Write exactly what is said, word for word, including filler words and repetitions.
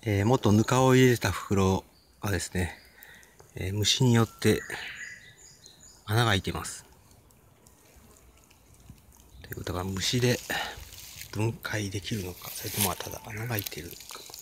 えー、元ぬかを入れた袋がですね、えー、虫によって穴が開いています。ということが虫で分解できるのか、それともただ穴が開いているのか。